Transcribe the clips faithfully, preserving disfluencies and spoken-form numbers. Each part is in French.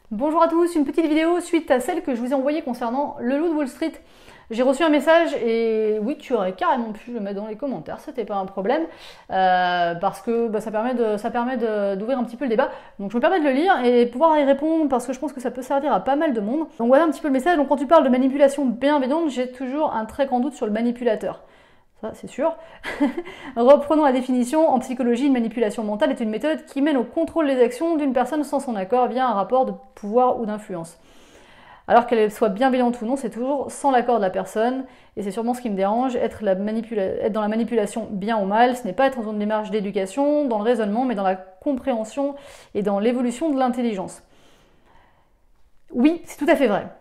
Bonjour à tous, une petite vidéo suite à celle que je vous ai envoyée concernant Le Loup de Wall Street. J'ai reçu un message et oui, tu aurais carrément pu le mettre dans les commentaires, c'était pas un problème, euh, parce que bah, ça permet de, ça permet d'ouvrir un petit peu le débat. Donc je me permets de le lire et pouvoir y répondre parce que je pense que ça peut servir à pas mal de monde. Donc voilà un petit peu le message. Donc quand tu parles de manipulation bienveillante, j'ai toujours un très grand doute sur le manipulateur. Ça, c'est sûr. Reprenons la définition. En psychologie, une manipulation mentale est une méthode qui mène au contrôle des actions d'une personne sans son accord via un rapport de pouvoir ou d'influence. Alors qu'elle soit bienveillante ou non, c'est toujours sans l'accord de la personne, et c'est sûrement ce qui me dérange. Être, la être dans la manipulation bien ou mal, ce n'est pas être dans une démarche d'éducation, dans le raisonnement, mais dans la compréhension et dans l'évolution de l'intelligence. Oui, c'est tout à fait vrai.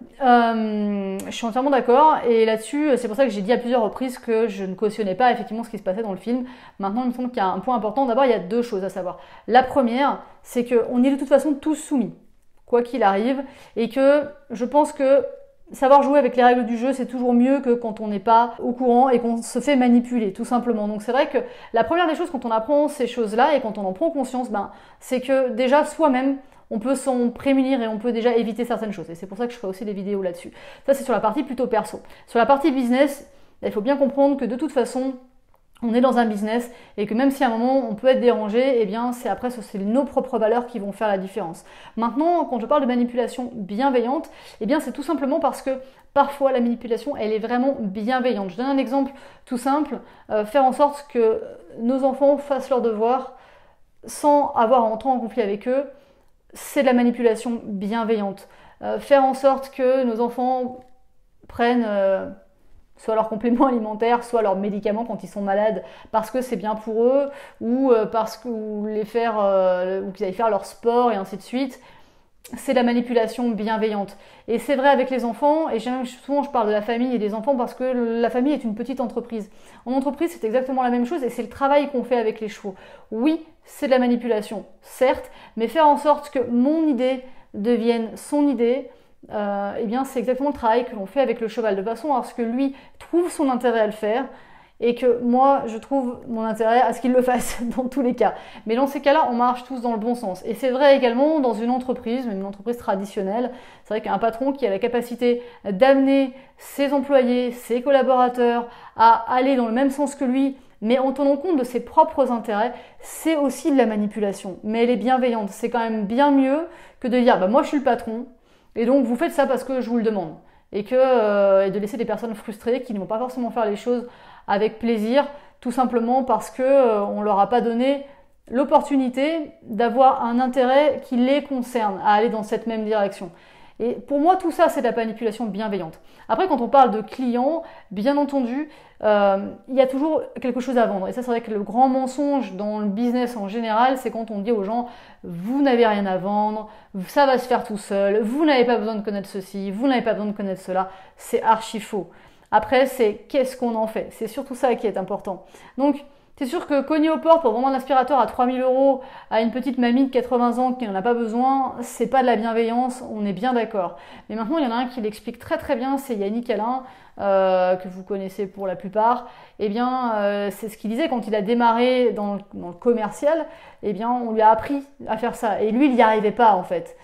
Euh, je suis entièrement d'accord, et là-dessus, c'est pour ça que j'ai dit à plusieurs reprises que je ne cautionnais pas effectivement ce qui se passait dans le film. Maintenant, il me semble qu'il y a un point important. D'abord, il y a deux choses à savoir. La première, c'est qu'on est de toute façon tous soumis, quoi qu'il arrive, et que je pense que savoir jouer avec les règles du jeu, c'est toujours mieux que quand on n'est pas au courant et qu'on se fait manipuler, tout simplement. Donc c'est vrai que la première des choses quand on apprend ces choses-là et quand on en prend conscience, ben, c'est que déjà soi-même, on peut s'en prémunir et on peut déjà éviter certaines choses. Et c'est pour ça que je ferai aussi des vidéos là-dessus. Ça, c'est sur la partie plutôt perso. Sur la partie business, il faut bien comprendre que de toute façon, on est dans un business et que même si à un moment on peut être dérangé, eh bien c'est après c'est nos propres valeurs qui vont faire la différence. Maintenant, quand je parle de manipulation bienveillante, eh bien c'est tout simplement parce que parfois la manipulation elle est vraiment bienveillante. Je donne un exemple tout simple, euh, faire en sorte que nos enfants fassent leurs devoirs sans avoir à entrer en conflit avec eux, c'est de la manipulation bienveillante. Euh, faire en sorte que nos enfants prennent euh, soit leurs compléments alimentaires, soit leurs médicaments quand ils sont malades, parce que c'est bien pour eux, ou euh, parce que ou les faire, euh, ou qu'ils aillent faire leur sport et ainsi de suite. C'est de la manipulation bienveillante. Et c'est vrai avec les enfants, et souvent je parle de la famille et des enfants parce que la famille est une petite entreprise. En entreprise, c'est exactement la même chose et c'est le travail qu'on fait avec les chevaux. Oui, c'est de la manipulation, certes, mais faire en sorte que mon idée devienne son idée, euh, eh bien c'est exactement le travail que l'on fait avec le cheval, de façon à ce que lui trouve son intérêt à le faire, et que moi, je trouve mon intérêt à ce qu'il le fasse dans tous les cas. Mais dans ces cas-là, on marche tous dans le bon sens. Et c'est vrai également dans une entreprise, même une entreprise traditionnelle. C'est vrai qu'un patron qui a la capacité d'amener ses employés, ses collaborateurs à aller dans le même sens que lui, mais en tenant compte de ses propres intérêts, c'est aussi de la manipulation. Mais elle est bienveillante. C'est quand même bien mieux que de dire bah, « moi je suis le patron, et donc vous faites ça parce que je vous le demande ». Et, que, euh, et de laisser des personnes frustrées qui ne vont pas forcément faire les choses avec plaisir, tout simplement parce qu'on euh, ne leur a pas donné l'opportunité d'avoir un intérêt qui les concerne, à aller dans cette même direction. Et pour moi, tout ça, c'est de la manipulation bienveillante. Après, quand on parle de clients, bien entendu, euh, il y a toujours quelque chose à vendre. Et ça, c'est vrai que le grand mensonge dans le business en général, c'est quand on dit aux gens « vous n'avez rien à vendre, ça va se faire tout seul, vous n'avez pas besoin de connaître ceci, vous n'avez pas besoin de connaître cela ». C'est archi faux. Après, c'est qu'est-ce qu'on en fait. C'est surtout ça qui est important. Donc, c'est sûr que cogner aux portes pour vendre un aspirateur à trois mille euros à une petite mamie de quatre-vingts ans qui n'en a pas besoin, c'est pas de la bienveillance, on est bien d'accord. Mais maintenant, il y en a un qui l'explique très très bien, c'est Yannick Alain, euh, que vous connaissez pour la plupart. Eh bien, euh, c'est ce qu'il disait quand il a démarré dans le, dans le commercial, eh bien, on lui a appris à faire ça. Et lui, il n'y arrivait pas en fait.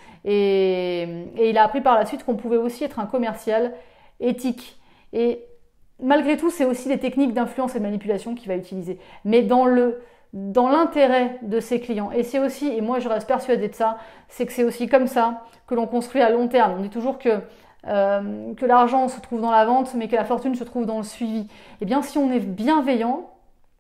Et, et il a appris par la suite qu'on pouvait aussi être un commercial éthique. Et malgré tout, c'est aussi des techniques d'influence et de manipulation qu'il va utiliser, mais dans le dans l'intérêt de ses clients. Et c'est aussi, et moi je reste persuadée de ça, c'est que c'est aussi comme ça que l'on construit à long terme. On dit toujours que, euh, que l'argent se trouve dans la vente, mais que la fortune se trouve dans le suivi. Eh bien, si on est bienveillant,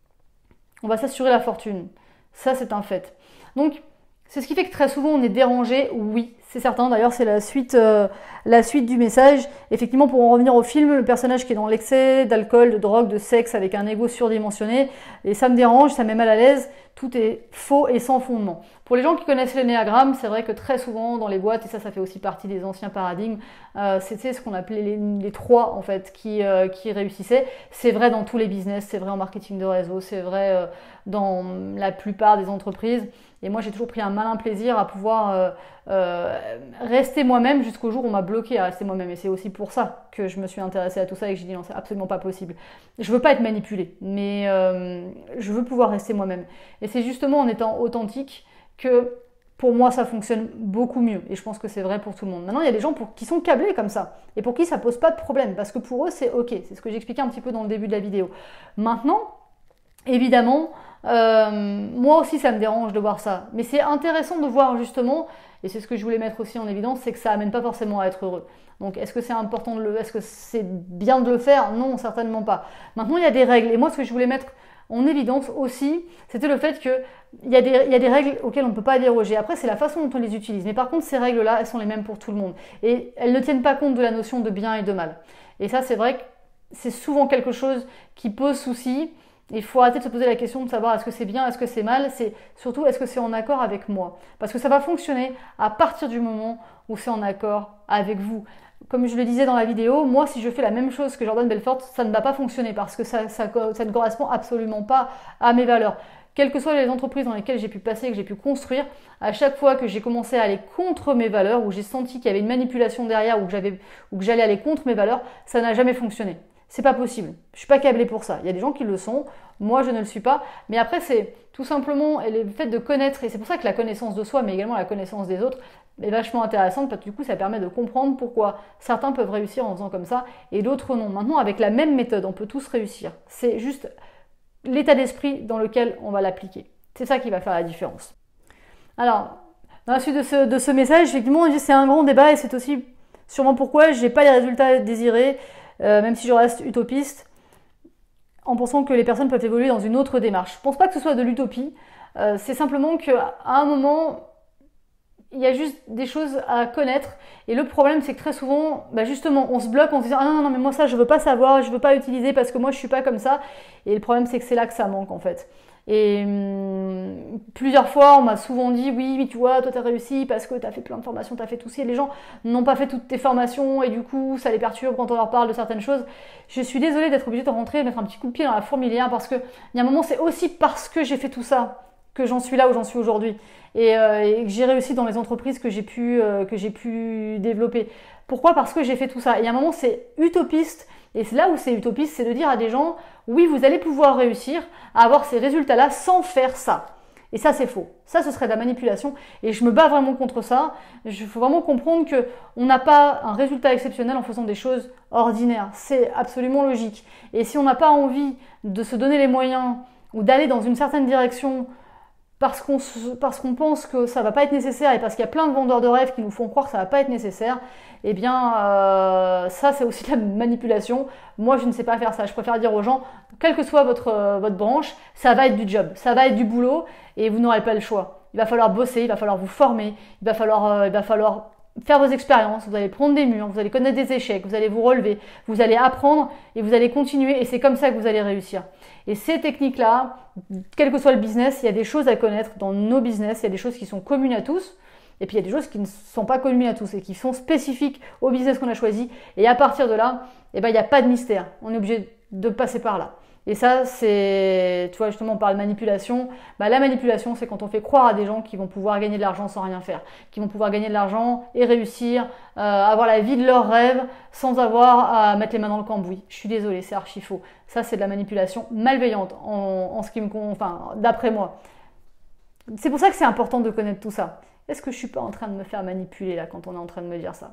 on va s'assurer la fortune. Ça, c'est un fait. Donc, c'est ce qui fait que très souvent on est dérangé, oui, c'est certain. D'ailleurs, c'est la suite, euh, la suite du message. Effectivement, pour en revenir au film, le personnage qui est dans l'excès d'alcool, de drogue, de sexe, avec un ego surdimensionné, et ça me dérange, ça me met mal à l'aise, tout est faux et sans fondement. Pour les gens qui connaissent l'énéagramme, c'est vrai que très souvent dans les boîtes, et ça, ça fait aussi partie des anciens paradigmes, euh, c'était ce qu'on appelait les, les trois, en fait, qui, euh, qui réussissaient. C'est vrai dans tous les business, c'est vrai en marketing de réseau, c'est vrai euh, dans la plupart des entreprises. Et moi, j'ai toujours pris un malin plaisir à pouvoir euh, euh, rester moi-même jusqu'au jour où on m'a bloqué à rester moi-même. Et c'est aussi pour ça que je me suis intéressée à tout ça et que j'ai dit non, c'est absolument pas possible. Je veux pas être manipulée, mais euh, je veux pouvoir rester moi-même. Et c'est justement en étant authentique que Pour moi, ça fonctionne beaucoup mieux et je pense que c'est vrai pour tout le monde. Maintenant, il y a des gens pour, qui sont câblés comme ça et pour qui ça pose pas de problème parce que pour eux, c'est ok. C'est ce que j'expliquais un petit peu dans le début de la vidéo. Maintenant, évidemment, euh, moi aussi, ça me dérange de voir ça. Mais c'est intéressant de voir justement, et c'est ce que je voulais mettre aussi en évidence, c'est que ça amène pas forcément à être heureux. Donc, est-ce que c'est important de le, est-ce que c'est bien de le faire? Non, certainement pas. Maintenant, il y a des règles et moi, ce que je voulais mettre en évidence aussi, c'était le fait qu'il y, a des, il y a des règles auxquelles on ne peut pas déroger. Après, c'est la façon dont on les utilise. Mais par contre, ces règles-là, elles sont les mêmes pour tout le monde. Et elles ne tiennent pas compte de la notion de bien et de mal. Et ça, c'est vrai que c'est souvent quelque chose qui pose souci. Il faut arrêter de se poser la question de savoir est-ce que c'est bien, est-ce que c'est mal. C'est surtout est-ce que c'est en accord avec moi. Parce que ça va fonctionner à partir du moment où c'est en accord avec vous. Comme je le disais dans la vidéo, moi, si je fais la même chose que Jordan Belfort, ça ne va pas fonctionner parce que ça, ça, ça ne correspond absolument pas à mes valeurs. Quelles que soient les entreprises dans lesquelles j'ai pu passer, que j'ai pu construire, à chaque fois que j'ai commencé à aller contre mes valeurs, où j'ai senti qu'il y avait une manipulation derrière, ou que j'avais, ou que j'allais aller contre mes valeurs, ça n'a jamais fonctionné. C'est pas possible. Je suis pas câblée pour ça. Il y a des gens qui le sont. Moi, je ne le suis pas. Mais après, c'est tout simplement le fait de connaître, et c'est pour ça que la connaissance de soi, mais également la connaissance des autres, est vachement intéressante parce que du coup, ça permet de comprendre pourquoi certains peuvent réussir en faisant comme ça et d'autres non. Maintenant, avec la même méthode, on peut tous réussir. C'est juste l'état d'esprit dans lequel on va l'appliquer. C'est ça qui va faire la différence. Alors, dans la suite de ce, de ce message, effectivement, c'est un grand débat et c'est aussi sûrement pourquoi je n'ai pas les résultats désirés, euh, même si je reste utopiste, en pensant que les personnes peuvent évoluer dans une autre démarche. Je ne pense pas que ce soit de l'utopie, euh, c'est simplement qu'à un moment, il y a juste des choses à connaître et le problème c'est que très souvent bah justement on se bloque en se disant ah non non non mais moi ça je veux pas savoir, je veux pas utiliser parce que moi je suis pas comme ça et le problème c'est que c'est là que ça manque en fait. Et hum, plusieurs fois on m'a souvent dit oui mais tu vois toi t'as réussi parce que t'as fait plein de formations, t'as fait tout ça et les gens n'ont pas fait toutes tes formations et du coup ça les perturbe quand on leur parle de certaines choses. Je suis désolée d'être obligée de rentrer et de mettre un petit coup de pied dans la fourmilière parce que il y a un moment c'est aussi parce que j'ai fait tout ça que j'en suis là où j'en suis aujourd'hui et, euh, et que j'ai réussi dans les entreprises que j'ai pu, euh, que j'ai pu développer. Pourquoi? Parce que j'ai fait tout ça. Et à un moment, c'est utopiste. Et c'est là où c'est utopiste, c'est de dire à des gens, oui, vous allez pouvoir réussir à avoir ces résultats-là sans faire ça. Et ça, c'est faux. Ça, ce serait de la manipulation. Et je me bats vraiment contre ça. Il faut vraiment comprendre qu'on n'a pas un résultat exceptionnel en faisant des choses ordinaires. C'est absolument logique. Et si on n'a pas envie de se donner les moyens ou d'aller dans une certaine direction parce qu'on parce qu'on pense que ça va pas être nécessaire et parce qu'il y a plein de vendeurs de rêves qui nous font croire que ça va pas être nécessaire, eh bien euh, ça c'est aussi de la manipulation. Moi je ne sais pas faire ça, je préfère dire aux gens, quelle que soit votre, euh, votre branche, ça va être du job, ça va être du boulot et vous n'aurez pas le choix. Il va falloir bosser, il va falloir vous former, il va falloir, euh, il va falloir faire vos expériences, vous allez prendre des murs, vous allez connaître des échecs, vous allez vous relever, vous allez apprendre et vous allez continuer et c'est comme ça que vous allez réussir. Et ces techniques-là, quel que soit le business, il y a des choses à connaître dans nos business, il y a des choses qui sont communes à tous et puis il y a des choses qui ne sont pas communes à tous et qui sont spécifiques au business qu'on a choisi et à partir de là, eh ben, il n'y a pas de mystère, on est obligé de passer par là. Et ça, c'est, tu vois, justement, on parle de manipulation. Bah, la manipulation, c'est quand on fait croire à des gens qui vont pouvoir gagner de l'argent sans rien faire, qui vont pouvoir gagner de l'argent et réussir, euh, avoir la vie de leurs rêves sans avoir à mettre les mains dans le cambouis. Je suis désolée, c'est archi faux. Ça, c'est de la manipulation malveillante, en, en ce qui me, enfin, d'après moi. C'est pour ça que c'est important de connaître tout ça. Est-ce que je suis pas en train de me faire manipuler là quand on est en train de me dire ça?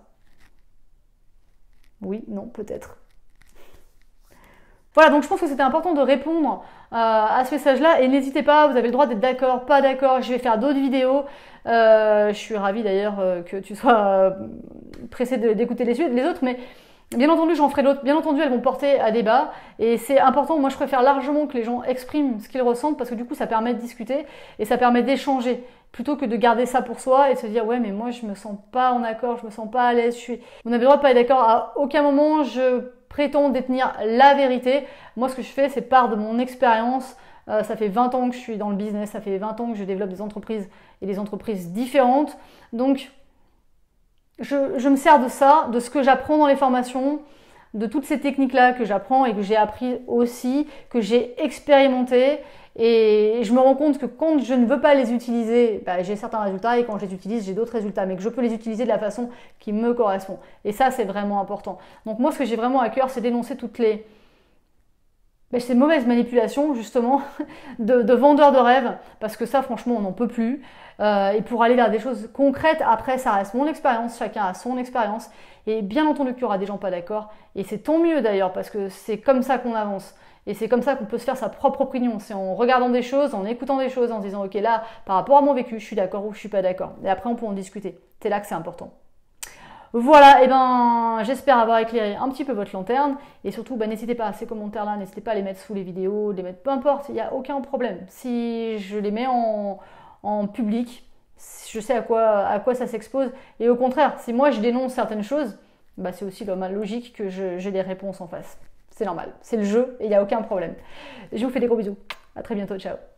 Oui, non, peut-être. Voilà, donc je pense que c'était important de répondre euh, à ce message-là et n'hésitez pas, vous avez le droit d'être d'accord, pas d'accord, je vais faire d'autres vidéos. Euh, je suis ravie d'ailleurs euh, que tu sois euh, pressé d'écouter les, les autres, mais bien entendu j'en ferai d'autres, bien entendu elles vont porter à débat et c'est important, moi je préfère largement que les gens expriment ce qu'ils ressentent parce que du coup ça permet de discuter et ça permet d'échanger plutôt que de garder ça pour soi et de se dire ouais mais moi je me sens pas en accord, je me sens pas à l'aise, je suis... Vous n'avez le droit de pas être d'accord, à aucun moment je prétends détenir la vérité. Moi, ce que je fais, c'est part de mon expérience. Euh, ça fait vingt ans que je suis dans le business, ça fait vingt ans que je développe des entreprises et des entreprises différentes. Donc, je, je me sers de ça, de ce que j'apprends dans les formations, de toutes ces techniques-là que j'apprends et que j'ai appris aussi, que j'ai expérimenté. Et je me rends compte que quand je ne veux pas les utiliser, bah, j'ai certains résultats et quand je les utilise, j'ai d'autres résultats, mais que je peux les utiliser de la façon qui me correspond. Et ça, c'est vraiment important. Donc moi, ce que j'ai vraiment à cœur, c'est d'énoncer toutes les, ben, ces mauvaises manipulations justement de, de vendeurs de rêves, parce que ça franchement on n'en peut plus. Euh, et pour aller vers des choses concrètes, après ça reste mon expérience, chacun a son expérience, et bien entendu qu'il y aura des gens pas d'accord, et c'est tant mieux d'ailleurs, parce que c'est comme ça qu'on avance. Et c'est comme ça qu'on peut se faire sa propre opinion. C'est en regardant des choses, en écoutant des choses, en se disant ok là, par rapport à mon vécu, je suis d'accord ou je suis pas d'accord. Et après on peut en discuter. C'est là que c'est important. Voilà, et ben j'espère avoir éclairé un petit peu votre lanterne. Et surtout, ben, n'hésitez pas à ces commentaires-là, n'hésitez pas à les mettre sous les vidéos, les mettre, peu importe, il n'y a aucun problème. Si je les mets en, en public, je sais à quoi, à quoi ça s'expose. Et au contraire, si moi je dénonce certaines choses, bah, c'est aussi logique que j'ai des réponses en face. C'est normal, c'est le jeu et il n'y a aucun problème. Je vous fais des gros bisous. À très bientôt, ciao.